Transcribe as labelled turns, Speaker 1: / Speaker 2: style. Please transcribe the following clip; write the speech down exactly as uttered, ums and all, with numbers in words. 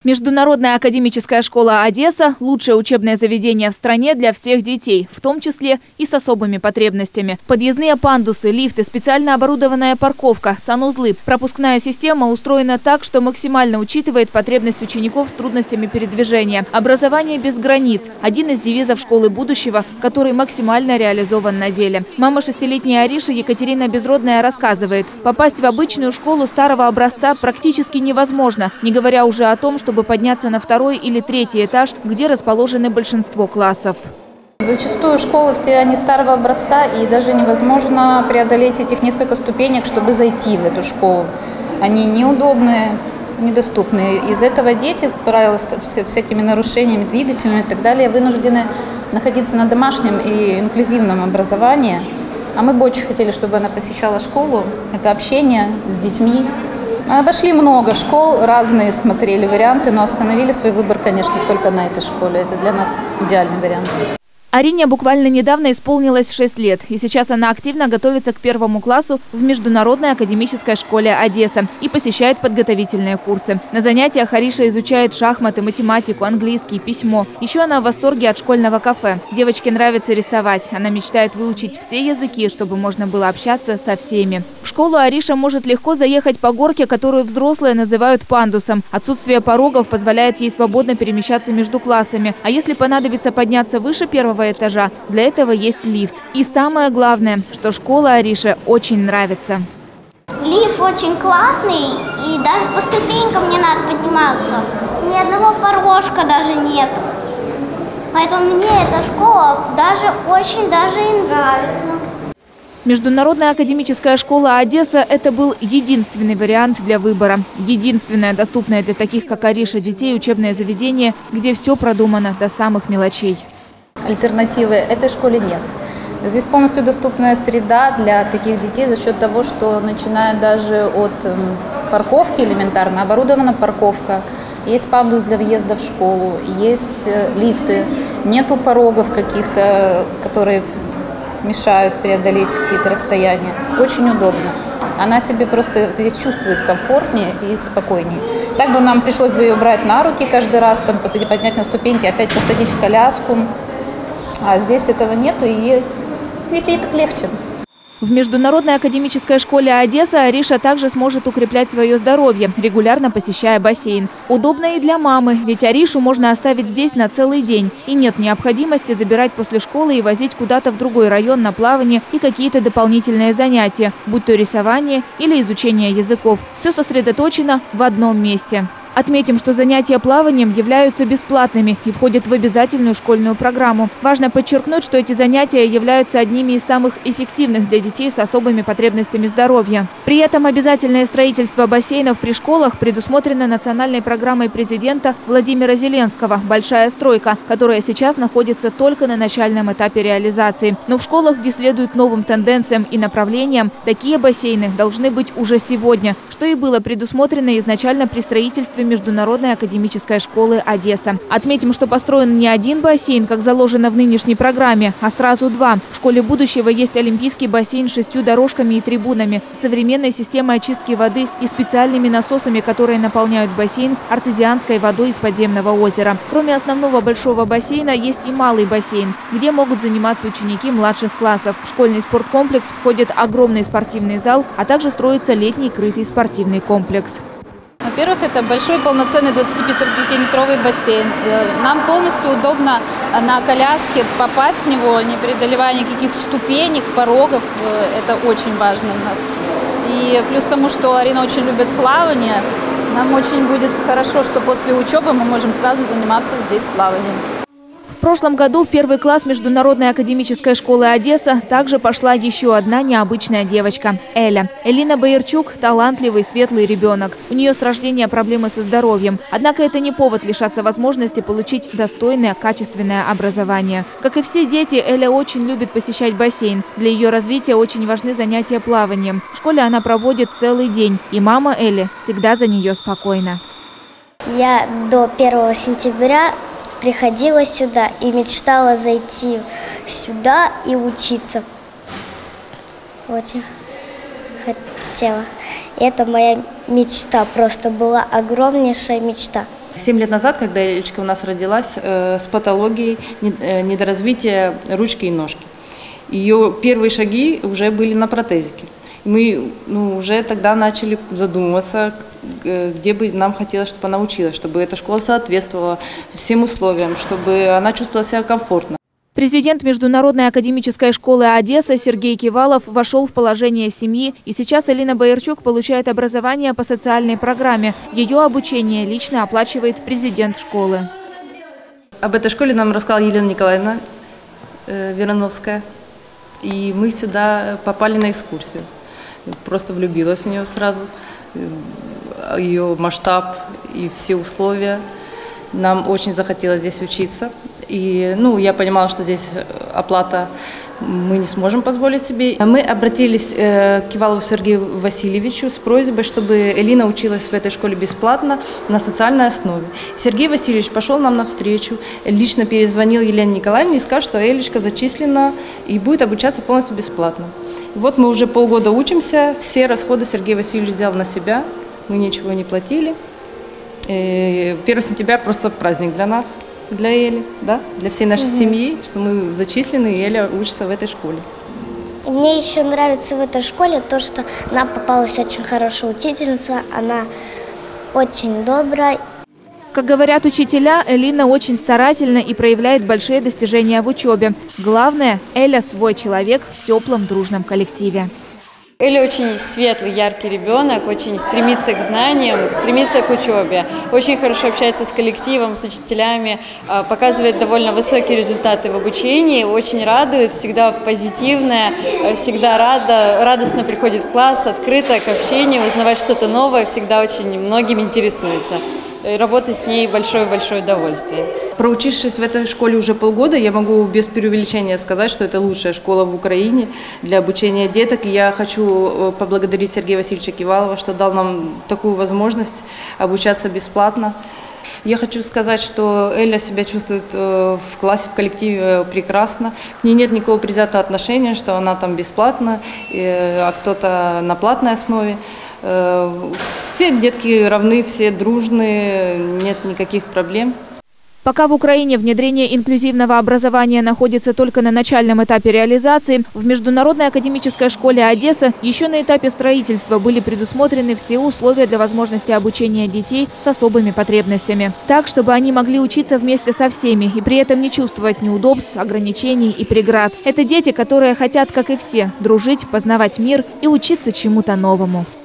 Speaker 1: Международная академическая школа «Одесса» – лучшее учебное заведение в стране для всех детей, в том числе и с особыми потребностями. Подъездные пандусы, лифты, специально оборудованная парковка, санузлы. Пропускная система устроена так, что максимально учитывает потребность учеников с трудностями передвижения. Образование без границ – один из девизов школы будущего, который максимально реализован на деле. Мама шестилетней Ариши Екатерина Безродная рассказывает, попасть в обычную школу старого образца практически невозможно, не говоря уже о том, что чтобы подняться на второй или третий этаж, где расположены большинство классов.
Speaker 2: Зачастую школы все они старого образца, и даже невозможно преодолеть этих несколько ступенек, чтобы зайти в эту школу. Они неудобные, недоступные. Из этого дети, как правило, с всякими нарушениями двигательными и так далее, вынуждены находиться на домашнем и инклюзивном образовании. А мы бы очень хотели, чтобы она посещала школу. Это общение с детьми. Обошли много школ, разные смотрели варианты, но остановили свой выбор, конечно, только на этой школе. Это для нас идеальный вариант.
Speaker 1: Арине буквально недавно исполнилось шесть лет, и сейчас она активно готовится к первому классу в Международной академической школе «Одесса» и посещает подготовительные курсы. На занятиях Ариша изучает шахматы, математику, английский, письмо. Еще она в восторге от школьного кафе. Девочке нравится рисовать. Она мечтает выучить все языки, чтобы можно было общаться со всеми. В школу Ариша может легко заехать по горке, которую взрослые называют пандусом. Отсутствие порогов позволяет ей свободно перемещаться между классами. А если понадобится подняться выше первого этажа, для этого есть лифт. И самое главное, что школа Арише очень нравится.
Speaker 3: Лифт очень классный, и даже по ступенькам не надо подниматься. Ни одного порожка даже нет. Поэтому мне эта школа даже очень даже и нравится.
Speaker 1: Международная академическая школа «Одесса» – это был единственный вариант для выбора. Единственное доступное для таких, как Ариша, детей учебное заведение, где все продумано до самых мелочей.
Speaker 2: Альтернативы этой школе нет. Здесь полностью доступная среда для таких детей за счет того, что начиная даже от парковки элементарно, оборудована парковка, есть пандус для въезда в школу, есть лифты, нету порогов каких-то, которые мешают преодолеть какие-то расстояния. Очень удобно. Она себе просто здесь чувствует комфортнее и спокойнее. Так бы нам пришлось бы ее брать на руки каждый раз, там, поднять на ступеньки, опять посадить в коляску. А здесь этого нету, и здесь ей так легче.
Speaker 1: В Международной академической школе «Одесса» Ариша также сможет укреплять свое здоровье, регулярно посещая бассейн. Удобно и для мамы, ведь Аришу можно оставить здесь на целый день. И нет необходимости забирать после школы и возить куда-то в другой район на плавание и какие-то дополнительные занятия, будь то рисование или изучение языков. Все сосредоточено в одном месте. Отметим, что занятия плаванием являются бесплатными и входят в обязательную школьную программу. Важно подчеркнуть, что эти занятия являются одними из самых эффективных для детей с особыми потребностями здоровья. При этом обязательное строительство бассейнов при школах предусмотрено национальной программой президента Владимира Зеленского «Большая стройка», которая сейчас находится только на начальном этапе реализации. Но в школах, где следуют новым тенденциям и направлениям, такие бассейны должны быть уже сегодня, что и было предусмотрено изначально при строительстве Международной академической школы «Одесса». Отметим, что построен не один бассейн, как заложено в нынешней программе, а сразу два. В школе будущего есть олимпийский бассейн с шестью дорожками и трибунами, с современной системой очистки воды и специальными насосами, которые наполняют бассейн артезианской водой из подземного озера. Кроме основного большого бассейна есть и малый бассейн, где могут заниматься ученики младших классов. В школьный спорткомплекс входит огромный спортивный зал, а также строится летний крытый спортивный комплекс.
Speaker 2: Во-первых, это большой полноценный двадцатипятиметровый бассейн. Нам полностью удобно на коляске попасть в него, не преодолевая никаких ступенек, порогов. Это очень важно у нас. И плюс к тому, что Арина очень любит плавание, нам очень будет хорошо, что после учебы мы можем сразу заниматься здесь плаванием.
Speaker 1: В прошлом году в первый класс Международной академической школы «Одесса» также пошла еще одна необычная девочка – Эля. Элина Боярчук – талантливый, светлый ребенок. У нее с рождения проблемы со здоровьем. Однако это не повод лишаться возможности получить достойное, качественное образование. Как и все дети, Эля очень любит посещать бассейн. Для ее развития очень важны занятия плаванием. В школе она проводит целый день, и мама Эли всегда за нее спокойна.
Speaker 3: Я до первого сентября приходила сюда и мечтала зайти сюда и учиться. Очень хотела. Это моя мечта, просто была огромнейшая мечта.
Speaker 4: Семь лет назад, когда Элечка у нас родилась, э, с патологией недоразвития ручки и ножки. Ее первые шаги уже были на протезике. Мы ну, уже тогда начали задумываться, где бы нам хотелось, чтобы она училась, чтобы эта школа соответствовала всем условиям, чтобы она чувствовала себя комфортно.
Speaker 1: Президент Международной академической школы Одесса Сергей Кивалов вошел в положение семьи, и сейчас Элина Боярчук получает образование по социальной программе. Ее обучение лично оплачивает президент школы.
Speaker 4: Об этой школе нам рассказала Елена Николаевна э, Верановская, и мы сюда попали на экскурсию. Просто влюбилась в нее сразу, ее масштаб и все условия. Нам очень захотелось здесь учиться. И ну, я понимала, что здесь оплата мы не сможем позволить себе. Мы обратились э, к Кивалову Сергею Васильевичу с просьбой, чтобы Элина училась в этой школе бесплатно на социальной основе. Сергей Васильевич пошел нам навстречу, лично перезвонил Елене Николаевне и сказал, что Элечка зачислена и будет обучаться полностью бесплатно. Вот мы уже полгода учимся, все расходы Сергей Васильевич взял на себя, мы ничего не платили. первое сентября просто праздник для нас. Для Эли, да, для всей нашей угу. семьи, что мы зачислены, и Эля учится в этой школе.
Speaker 5: Мне еще нравится в этой школе то, что нам попалась очень хорошая учительница, она очень добрая.
Speaker 1: Как говорят учителя, Элина очень старательна и проявляет большие достижения в учебе. Главное, Эля свой человек в теплом дружном коллективе.
Speaker 6: Эля очень светлый, яркий ребенок, очень стремится к знаниям, стремится к учебе, очень хорошо общается с коллективом, с учителями, показывает довольно высокие результаты в обучении, очень радует, всегда позитивная, всегда рада, радостно приходит в класс, открыта к общению, узнавать что-то новое, всегда очень многим интересуется. Работать с ней большое-большое удовольствие.
Speaker 4: Проучившись в этой школе уже полгода, я могу без преувеличения сказать, что это лучшая школа в Украине для обучения деток. И я хочу поблагодарить Сергея Васильевича Кивалова, что дал нам такую возможность обучаться бесплатно. Я хочу сказать, что Эля себя чувствует в классе, в коллективе прекрасно. К ней нет никакого предвзятого отношения, что она там бесплатно, а кто-то на платной основе. Все детки равны, все дружные, нет никаких проблем.
Speaker 1: Пока в Украине внедрение инклюзивного образования находится только на начальном этапе реализации, в Международной академической школе Одесса еще на этапе строительства были предусмотрены все условия для возможности обучения детей с особыми потребностями. Так, чтобы они могли учиться вместе со всеми и при этом не чувствовать неудобств, ограничений и преград. Это дети, которые хотят, как и все, дружить, познавать мир и учиться чему-то новому.